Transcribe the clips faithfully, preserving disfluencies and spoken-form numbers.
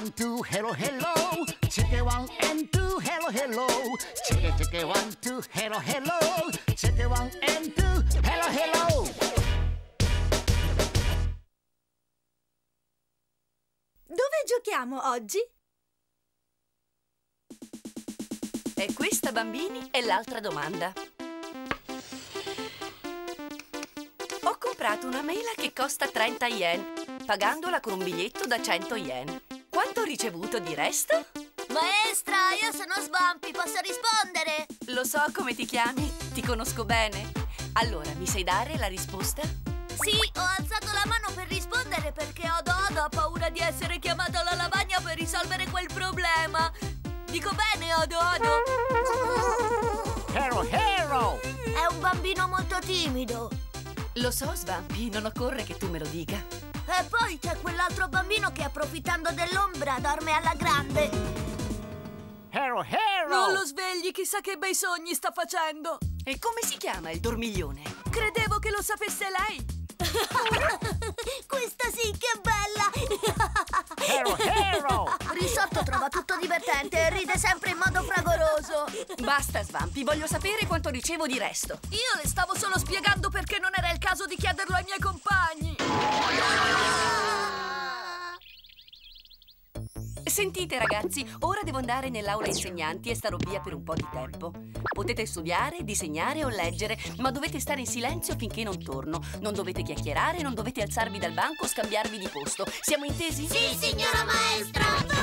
one, two, hello, hello. Check it one and two, hello, hello. Check it, check it one, two, hello, hello. Check it one and two, hello, hello. Dove giochiamo oggi? E questa, bambini, è l'altra domanda. Ho comprato una mela che costa trenta yen, pagandola con un biglietto da cento yen. Quanto ho ricevuto di resto? Maestra, io sono Svampy, posso rispondere? Lo so come ti chiami, ti conosco bene. Allora, mi sai dare la risposta? Sì, ho alzato la mano per rispondere perché Odo Odo ha paura di essere chiamato alla lavagna per risolvere quel problema. Dico bene, Odo Odo? Hero, hero! È un bambino molto timido. Lo so, Svampy, non occorre che tu me lo dica. E poi c'è quell'altro bambino che, approfittando dell'ombra, dorme alla grande. Hero, hero! Non lo svegli, chissà che bei sogni sta facendo. E come si chiama il dormiglione? Credevo che lo sapesse lei. Questa sì, che bella! Hero, hero! Risotto trova tutto divertente e ride sempre in modo fragoroso. Basta, Svampy, voglio sapere quanto ricevo di resto. Io le stavo solo spiegando perché non era il caso di chiederlo ai miei compagni. Sentite, ragazzi, ora devo andare nell'aula insegnanti e starò via per un po' di tempo. Potete studiare, disegnare o leggere, ma dovete stare in silenzio finché non torno. Non dovete chiacchierare, non dovete alzarvi dal banco o scambiarvi di posto. Siamo intesi? Sì, signora maestra!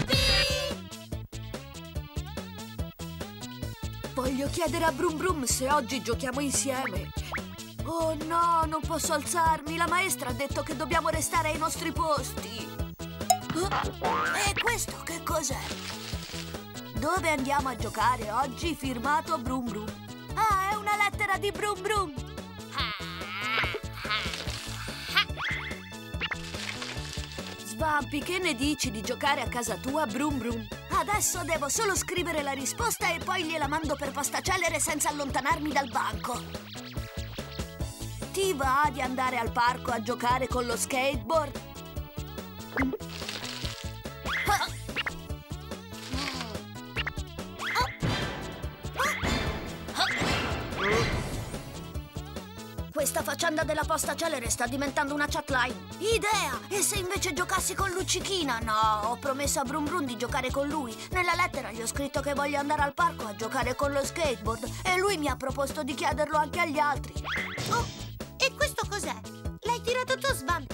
Voglio chiedere a Brum Brum se oggi giochiamo insieme. Oh no, non posso alzarmi. La maestra ha detto che dobbiamo restare ai nostri posti. E questo che cos'è? Dove andiamo a giocare oggi? Firmato Brum Brum. Ah, è una lettera di Brum Brum. Svampy, che ne dici di giocare a casa tua, Brum Brum? Adesso devo solo scrivere la risposta e poi gliela mando per posta celere senza allontanarmi dal banco. Ti va di andare al parco a giocare con lo skateboard? Questa faccenda della posta celere sta diventando una chatline. Idea! E se invece giocassi con Luccichina? No, ho promesso a Brum Brum di giocare con lui. Nella lettera gli ho scritto che voglio andare al parco a giocare con lo skateboard e lui mi ha proposto di chiederlo anche agli altri. Oh, e questo cos'è? L'hai tirato tu, Svampy?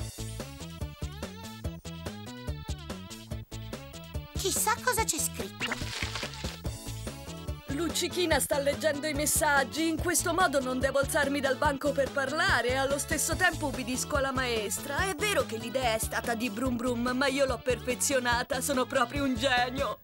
Chissà cosa c'è scritto. Luccichina sta leggendo i messaggi. In questo modo non devo alzarmi dal banco per parlare e allo stesso tempo ubbidisco alla maestra. È vero che l'idea è stata di Brum Brum, ma io l'ho perfezionata. Sono proprio un genio.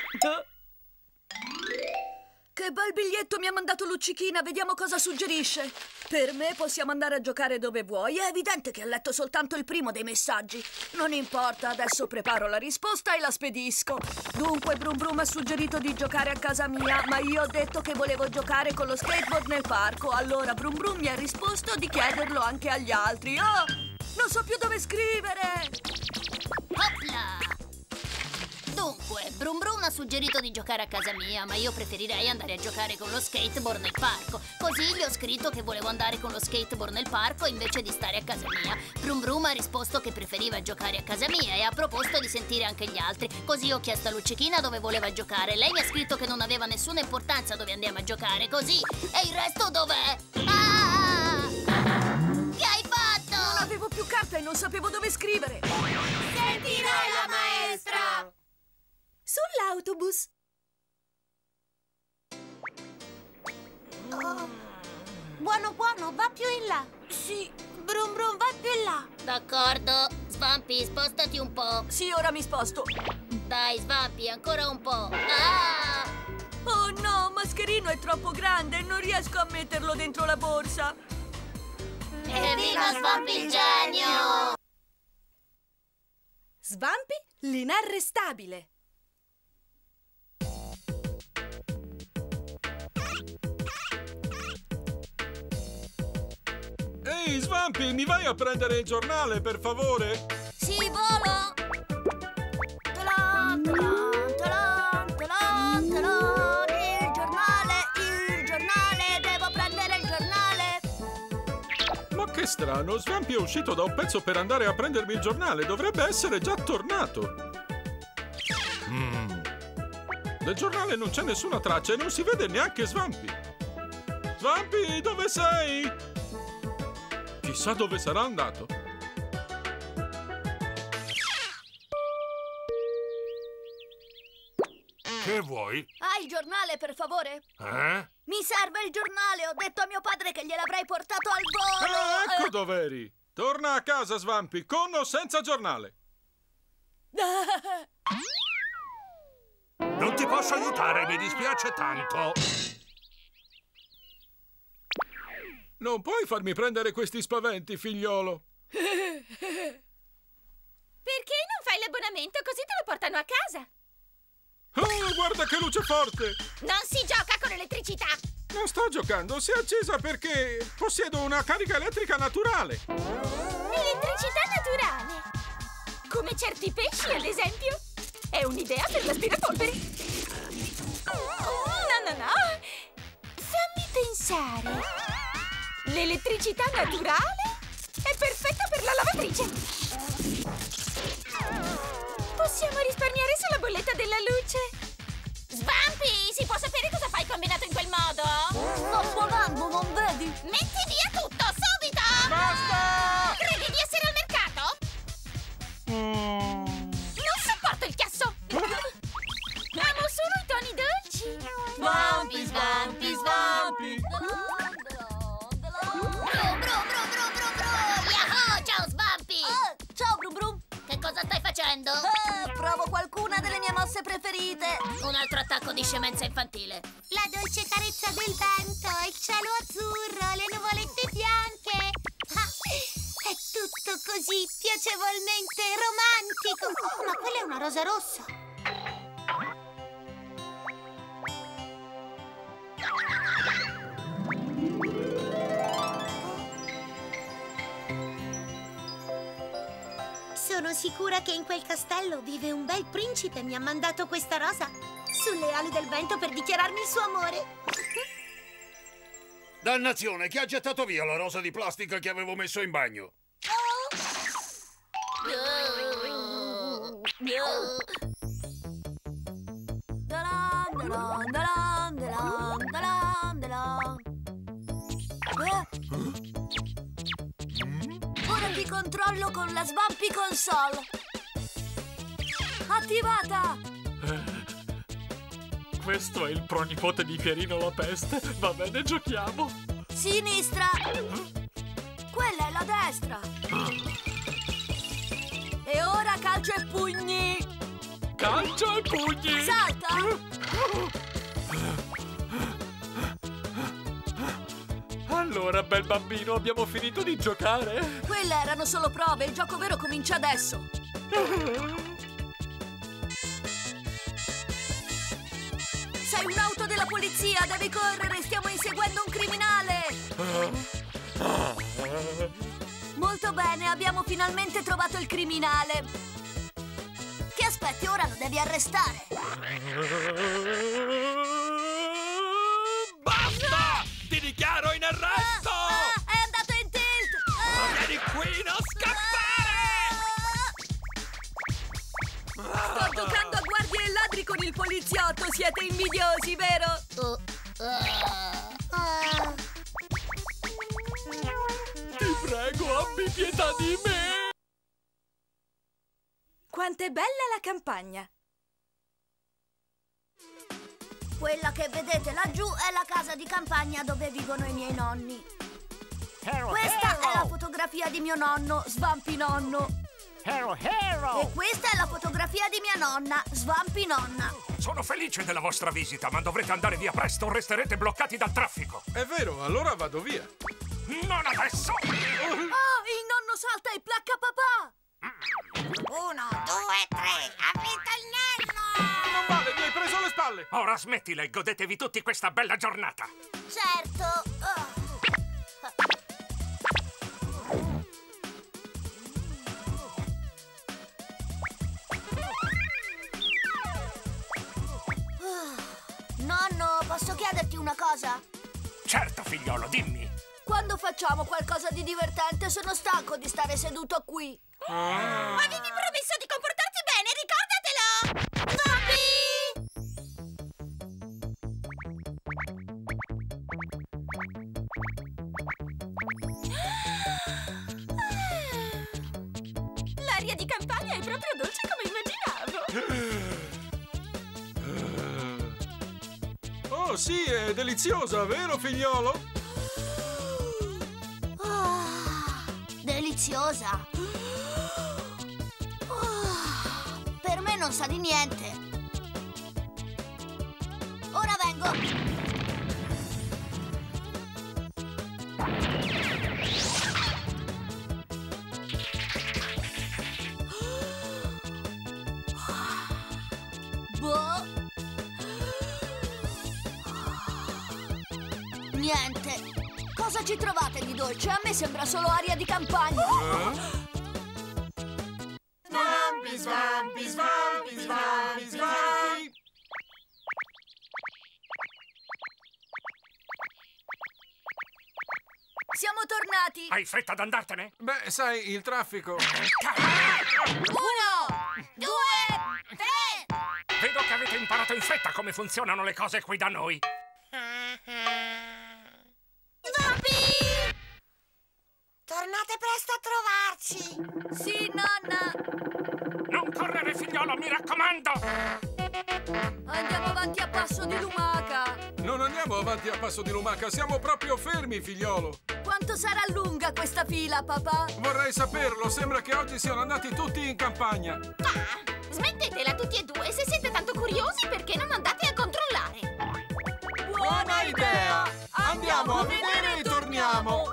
Che bel biglietto mi ha mandato Luccichina. Vediamo cosa suggerisce. Per me possiamo andare a giocare dove vuoi. È evidente che ha letto soltanto il primo dei messaggi. Non importa, adesso preparo la risposta e la spedisco. Dunque, Brum Brum ha suggerito di giocare a casa mia, ma io ho detto che volevo giocare con lo skateboard nel parco. Allora Brum Brum mi ha risposto di chiederlo anche agli altri. Oh, non so più dove scrivere. Hopla! Dunque, Brum Brum ha suggerito di giocare a casa mia, ma io preferirei andare a giocare con lo skateboard nel parco. Così gli ho scritto che volevo andare con lo skateboard nel parco invece di stare a casa mia. Brum Brum ha risposto che preferiva giocare a casa mia e ha proposto di sentire anche gli altri. Così ho chiesto a Luccichina dove voleva giocare. Lei mi ha scritto che non aveva nessuna importanza dove andiamo a giocare. Così, e il resto dov'è? Ah! Che hai fatto? Non avevo più carta e non sapevo dove scrivere. Sentirai la maestra! Sull'autobus. Oh. Buono, buono, va più in là. Sì. Brum Brum, va più in là. D'accordo. Svampy, spostati un po'. Sì, ora mi sposto. Dai, Svampy, ancora un po'. Ah! Oh no, Mascherino è troppo grande e non riesco a metterlo dentro la borsa. Evviva Svampy il genio! Svampy, l'inarrestabile. Ehi, Svampy, mi vai a prendere il giornale, per favore? Sì, volo! Te l'ho strano, Svampy è uscito da un pezzo per andare a prendermi il giornale. Dovrebbe essere già tornato. Mm. Del giornale non c'è nessuna traccia e non si vede neanche Svampy. Svampy, dove sei? Chissà dove sarà andato. Che vuoi? Hai il giornale, per favore? Eh? Mi serve il giornale, ho detto a mio padre che gliel'avrei portato al volo. Ah, ecco Eh. dov'eri. Torna a casa, Svampy, con o senza giornale. Non ti posso aiutare, mi dispiace tanto. Non puoi farmi prendere questi spaventi, figliolo. Perché non fai l'abbonamento così te lo portano a casa? Oh, guarda che luce forte! Non si gioca con l'elettricità! Non sto giocando, si è accesa perché possiedo una carica elettrica naturale. L'elettricità naturale! Come certi pesci, ad esempio? È un'idea per l'aspirapolvere! No, no, no! Fammi pensare! L'elettricità naturale è perfetta per la lavatrice! Possiamo risparmiare sulla bolletta della luce! Svampy, si può sapere cosa fai combinato in quel modo? Sto suonando, non vedi? Metti via tutto, subito! Basta! Credi di essere al mercato? Non sopporto il chiasso! Amo solo i toni dolci! Svampy, Svampy, Svampy! Brum, brum, brum, brum, brum, brum! Yahoo! Ciao, Svampy! Ah, ciao, Brum Brum! Che cosa stai facendo? Eh, provo qualcuna delle mie mosse preferite. Un altro attacco di scemenza infantile. La dolce carezza del vento, il cielo azzurro, le nuvolette bianche. Ah, è tutto così piacevolmente romantico. Oh, ma quella è una rosa rossa. Sono sicura che in quel castello vive un bel principe. Mi ha mandato questa rosa sulle ali del vento per dichiararmi il suo amore. Dannazione, chi ha gettato via la rosa di plastica che avevo messo in bagno? Dalan, dalan, dalan, dalan, dalan, dalan. Eh? Ora ti controllo con la Svampy Console. Attivata! Questo è il pronipote di Pierino la Peste. Va bene, giochiamo. Sinistra! Quella è la destra! E ora calcio e pugni! Calcio e pugni! Salta! Allora, bel bambino, abbiamo finito di giocare? Quelle erano solo prove, il gioco vero comincia adesso! Sei un'auto della polizia, devi correre, stiamo inseguendo un criminale! Molto bene, abbiamo finalmente trovato il criminale! Che aspetti, ora lo devi arrestare! Basta! Ti dichiaro in arresto! Ah, ah, è andato in tilt! Ah, Vieni qui, non scappare! sto giocando a guardie e ladri con il poliziotto, siete invidiosi, vero? Uh, uh. Ti prego, abbi pietà di me! Quanto è bella la campagna! Quella che vedete laggiù è la casa di campagna dove vivono i miei nonni. Hero, Questa hero. è la fotografia di mio nonno, Svampy nonno. Hero, hero. E questa è la fotografia di mia nonna, Svampy nonna. Sono felice della vostra visita, ma dovrete andare via presto o resterete bloccati dal traffico. È vero, allora vado via. Non adesso! Oh, il nonno salta e placca papà! Uno, due, tre, ha vinto il nonno! Non vale, mi hai preso le spalle. Ora smettila e godetevi tutti questa bella giornata. Certo. Oh. Nonno, posso chiederti una cosa? Certo, figliolo, dimmi. Quando facciamo qualcosa di divertente sono stanco di stare seduto qui. Ah. Avevi promesso di comportarti bene, ricordatelo! Zombie! L'aria di campagna è proprio dolce come immaginavo. Oh sì, è deliziosa, vero figliolo? Oh, deliziosa. Oh, per me non sa di niente. Ora vengo. Boh. Niente. Cosa ci trovate di dolce? A me sembra solo aria di campagna. Eh? Svampi, svampi, svampi, svampi, svampi. Siamo tornati. Hai fretta ad andartene? Beh, sai, il traffico. Uno, due, tre. Vedo che avete imparato in fretta come funzionano le cose qui da noi. Zombie! Tornate presto a trovarci. Sì, nonna. Non correre, figliolo, mi raccomando! Andiamo avanti a passo di lumaca. Non andiamo avanti a passo di lumaca, siamo proprio fermi, figliolo. Quanto sarà lunga questa fila, papà? Vorrei saperlo, sembra che oggi siano andati tutti in campagna. Ah, smettetela tutti e due. Se siete tanto curiosi, perché non andate a controllare? Buona idea! Andiamo a vedere e torniamo.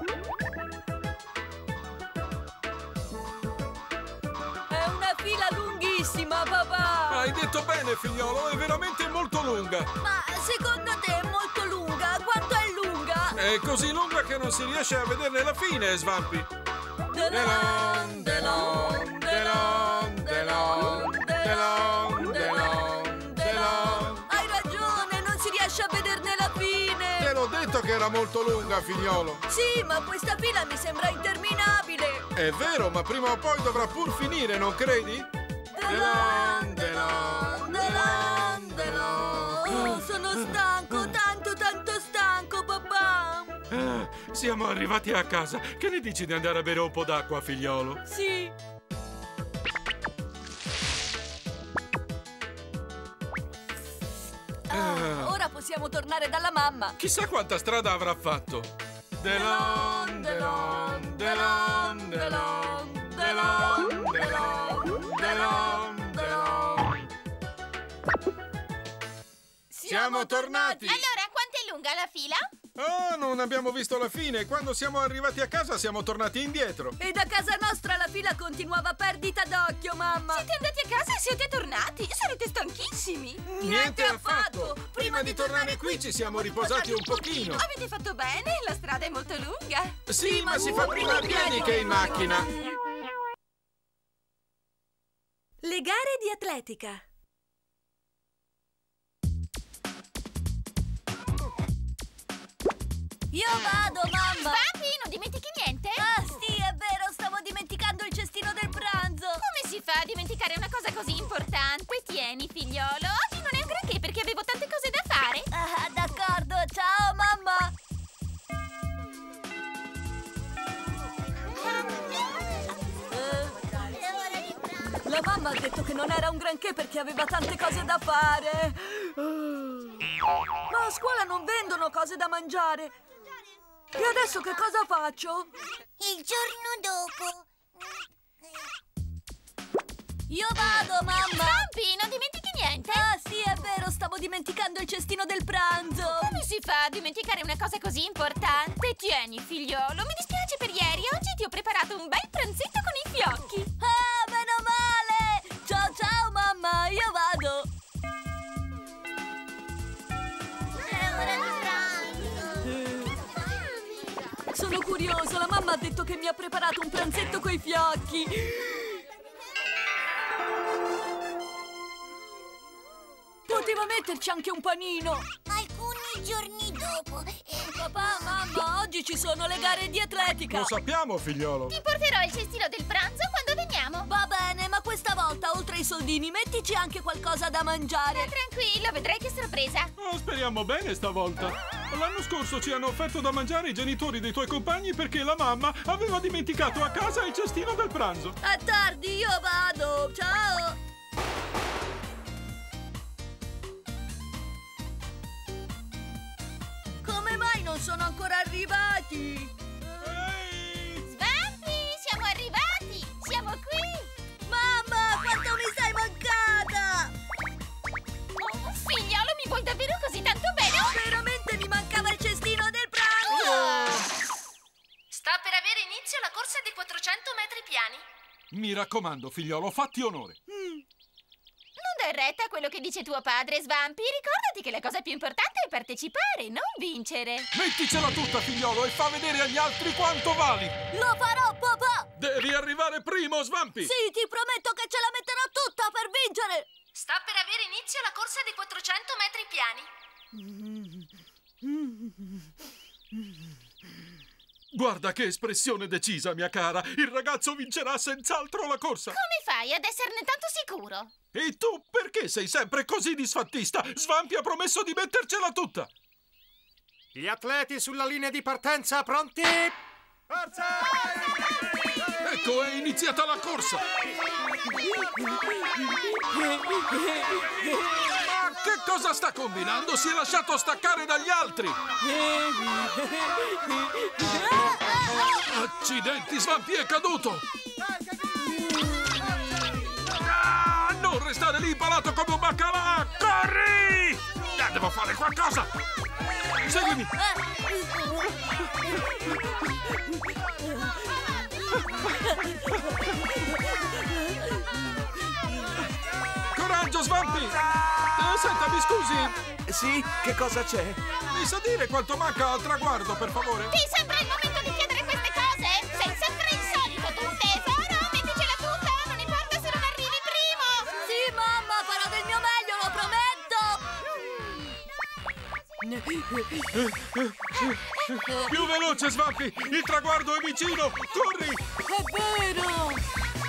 È una fila lunghissima, papà. Hai detto bene, figliolo, è veramente molto lunga. Ma secondo te è molto lunga? Quanto è lunga? È così lunga che non si riesce a vederne la fine, Svampi. Delon, delon, delon, delon, delon, delon, delon. Hai ragione, non si riesce a vederne la fine. Te l'ho detto che era molto lunga, figliolo. Sì, ma questa fila mi sembra interminabile. È vero, ma prima o poi dovrà pur finire, non credi? Delon, delon, delon, delon. Oh, sono stanco, tanto, tanto stanco, papà. Ah, siamo arrivati a casa. Che ne dici di andare a bere un po' d'acqua, figliolo? Sì. Ah, ora possiamo tornare dalla mamma. Chissà quanta strada avrà fatto. Delon, delon, delon, delon, delon, delon, delon, delon. Siamo tornati! Allora, quanto è lunga la fila? Oh, non abbiamo visto la fine. Quando siamo arrivati a casa siamo tornati indietro. E da casa nostra la fila continuava a perdita d'occhio, mamma. Siete andati a casa e siete tornati? Sarete stanchissimi. Niente affatto. Prima di tornare qui ci siamo riposati un pochino. Avete fatto bene, la strada è molto lunga. Sì, ma si fa prima a piedi che in macchina. Le gare di atletica. Io vado, mamma! Svampi, non dimentichi niente? Ah, sì, è vero, stavo dimenticando il cestino del pranzo! Come si fa a dimenticare una cosa così importante? Tieni, figliolo, oggi non è un granché perché avevo tante cose da fare. Ah, d'accordo, ciao, mamma! Eh, la mamma ha detto che non era un granché perché aveva tante cose da fare. Ma a scuola non vendono cose da mangiare. E adesso che cosa faccio? Il giorno dopo. Io vado, mamma! Svampi, non dimentichi niente? Ah, sì, è vero, stavo dimenticando il cestino del pranzo! Come si fa a dimenticare una cosa così importante? Tieni, figliolo, mi dispiace per ieri, oggi ti ho preparato un bel pranzetto con i fiocchi! Ah, meno male! Ciao, ciao, mamma, io vado! È ora di pranzo! Sono curioso, la mamma ha detto che mi ha preparato un pranzetto coi fiocchi! Poteva metterci anche un panino! Alcuni giorni dopo. Papà, mamma, oggi ci sono le gare di atletica. Lo sappiamo, figliolo. Ti porterò il cestino del pranzo quando veniamo. Va bene, ma questa volta, oltre ai soldini, mettici anche qualcosa da mangiare. Tranquillo, vedrai che sorpresa. Oh, speriamo bene stavolta. L'anno scorso ci hanno offerto da mangiare i genitori dei tuoi compagni perché la mamma aveva dimenticato a casa il cestino del pranzo. È tardi, io vado. Ciao. Come mai non sono ancora arrivati? Ehi! Svampy, siamo arrivati. Siamo qui. Mamma, quanto mi sei mancata! Oh, figliolo, mi vuoi davvero così tanto bene? Veramente mi mancava il cestino del pranzo! Sta per avere inizio la corsa dei quattrocento metri piani. Mi raccomando, figliolo, fatti onore. Non dai retta a quello che dice tuo padre, Svampy. Ricordati che la cosa più importante è partecipare, non vincere. Metticela tutta, figliolo, e fa vedere agli altri quanto vali. Lo farò, papà! Devi arrivare primo, Svampy. Sì, ti prometto che ce la metterò tutta per vincere! Sta per avere inizio la corsa dei quattrocento metri piani. Guarda che espressione decisa, mia cara. Il ragazzo vincerà senz'altro la corsa. Come fai ad esserne tanto sicuro? E tu perché sei sempre così disfattista? Svampy ha promesso di mettercela tutta. Gli atleti sulla linea di partenza, pronti? Forza! Ecco, è iniziata la corsa. Ma che cosa sta combinando? Si è lasciato staccare dagli altri. Accidenti, Svampy è caduto. Ah, non restare lì impalato come un baccalà. Corri! Ah, devo fare qualcosa. Seguimi. Coraggio, Svampy! Eh, senta, mi scusi. Sì, che cosa c'è? Mi sa dire quanto manca al traguardo, per favore? Ti sembra il momento di chiedere queste cose? Sei sempre insolito, tu, tesoro! Metticela tutta, non importa se non arrivi primo! Sì, mamma, farò del mio meglio, lo prometto! Più veloce, Svampy! Il traguardo è vicino! Corri! È vero!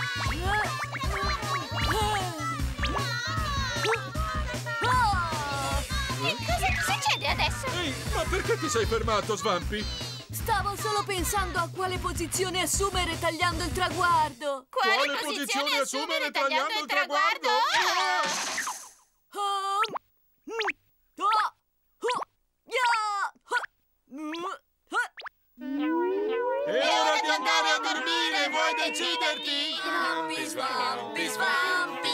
Che cosa ti succede adesso? Ehi, ma perché ti sei fermato, Svampy? Stavo solo pensando a quale posizione assumere tagliando il traguardo. Quale, Quale posizione, posizione assumere assumere tagliando tagliando il il traguardo? È ora di andare a dormire, vuoi deciderti? Svampy, Svampy, Svampy.